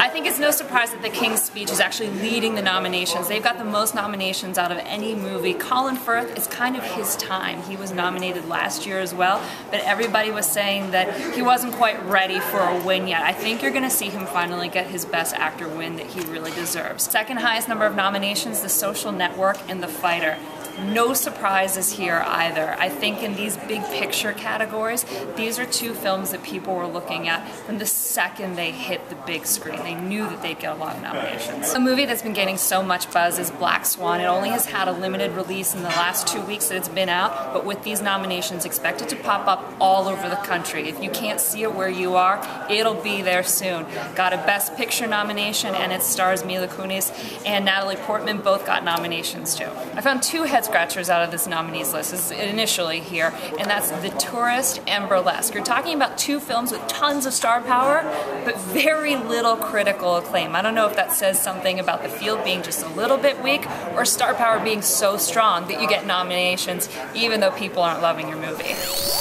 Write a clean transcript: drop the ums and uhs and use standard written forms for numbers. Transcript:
I think it's no surprise that The King's Speech is actually leading the nominations. They've got the most nominations out of any movie. Colin Firth, it's kind of his time. He was nominated last year as well, but everybody was saying that he wasn't quite ready for a win yet. I think you're going to see him finally get his Best Actor win that he really deserves. Second highest number of nominations, The Social Network and The Fighter. No surprises here either. I think in these big picture categories, these are two films that people were looking at from the second they hit the big screen. They knew that they'd get a lot of nominations. A movie that's been getting so much buzz is Black Swan. It only has had a limited release in the last 2 weeks that it's been out, but with these nominations expected to pop up all over the country. If you can't see it where you are, it'll be there soon. Got a Best Picture nomination, and it stars Mila Kunis and Natalie Portman, both got nominations too. I found two head-scratchers out of this nominees list is initially here, and that's The Tourist and Burlesque. You're talking about two films with tons of star power, but very little critical acclaim. I don't know if that says something about the field being just a little bit weak, or star power being so strong that you get nominations even though people aren't loving your movie.